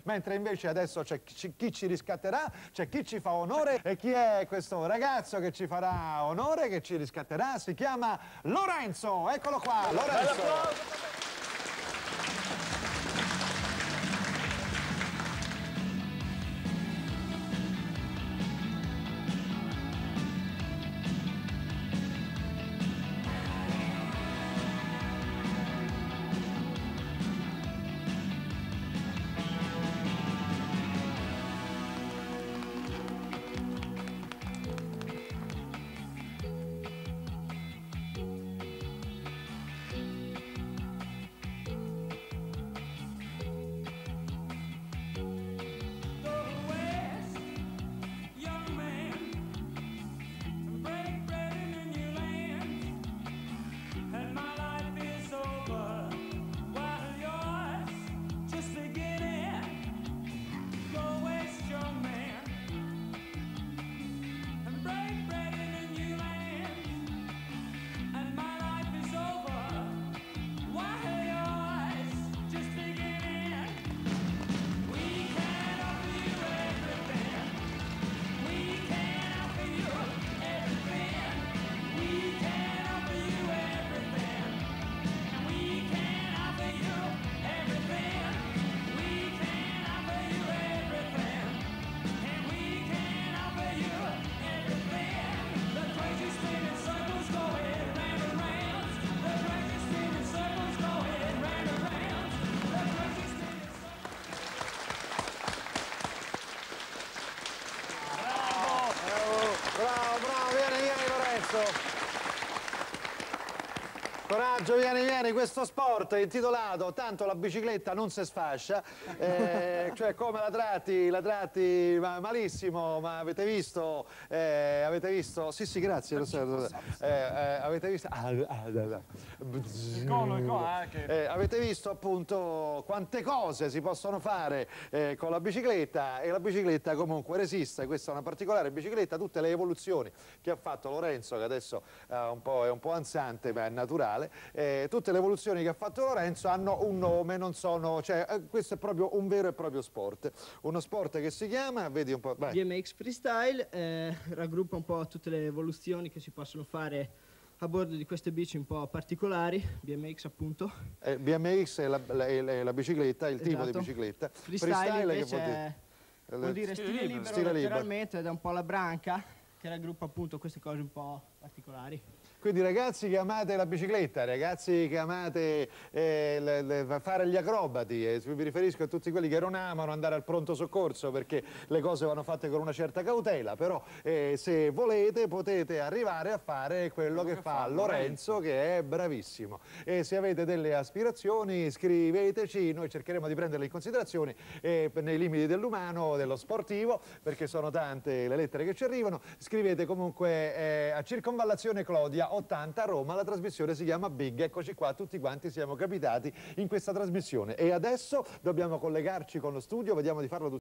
mentre invece adesso c'è chi ci riscatterà, c'è chi ci fa onore. E chi è questo ragazzo che ci farà onore, che ci riscatterà? Si chiama Lorenzo, eccolo qua, Lorenzo. Bravo, vieni Lorenzo. Coraggio, vieni, questo sport è intitolato Tanto la bicicletta non si sfascia, cioè come la tratti malissimo, ma avete visto, sì grazie, lo so, avete visto, avete visto appunto quante cose si possono fare con la bicicletta, e la bicicletta comunque resiste. Questa è una particolare bicicletta, tutte le evoluzioni che ha fatto Lorenzo, che adesso è un po' ansante ma è naturale. Tutte le evoluzioni che ha fatto Lorenzo hanno un nome, non sono, cioè questo è proprio un vero e proprio sport, uno sport che si chiama, vedi un po', vai. BMX Freestyle, raggruppa un po' tutte le evoluzioni che si possono fare a bordo di queste bici un po' particolari. BMX appunto. BMX è la bicicletta, il tipo di bicicletta. Freestyle invece vuol dire stile libero letteralmente, ed è un po' la branca che raggruppa appunto queste cose un po' particolari. Quindi ragazzi che amate la bicicletta, ragazzi che amate fare gli acrobati, mi riferisco a tutti quelli che non amano andare al pronto soccorso perché le cose vanno fatte con una certa cautela, però se volete potete arrivare a fare quello che fa Lorenzo, che è bravissimo. E se avete delle aspirazioni scriveteci, noi cercheremo di prenderle in considerazione nei limiti dell'umano, dello sportivo, perché sono tante le lettere che ci arrivano. Scrivete comunque a Circonvallazione Clodia 80 a Roma, la trasmissione si chiama Big. Eccoci qua, tutti quanti siamo capitati in questa trasmissione e adesso dobbiamo collegarci con lo studio, vediamo di farlo tutti.